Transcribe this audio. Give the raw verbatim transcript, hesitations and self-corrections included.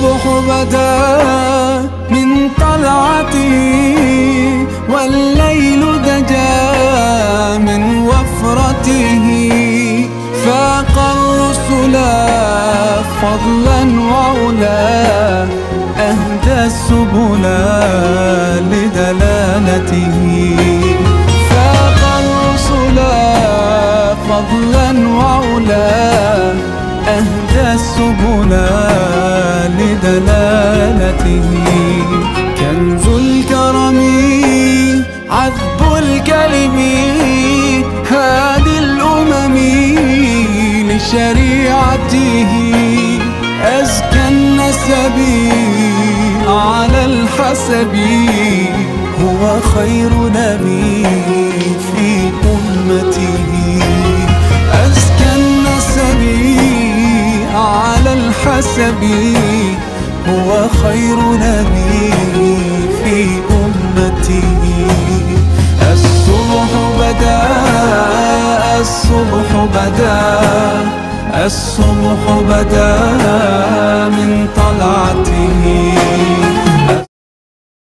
الصبح بدا من طلعته، والليل دجا من وفرته، فاق الرسل فضلا وعلا، أهدى السبل لدلالته. فاق الرسل فضلا وعلا، أهدى السبل لدلالته. كنز الكرم عذب الكلم، هادي الأمم لشريعته. أزكى النسب على الحسب، هو خير نبي في أمته. أزكى النسب على الحسب، هو خير نبي في أمته. الصبح بدا الصبح بدا الصبح بدا من طلعته.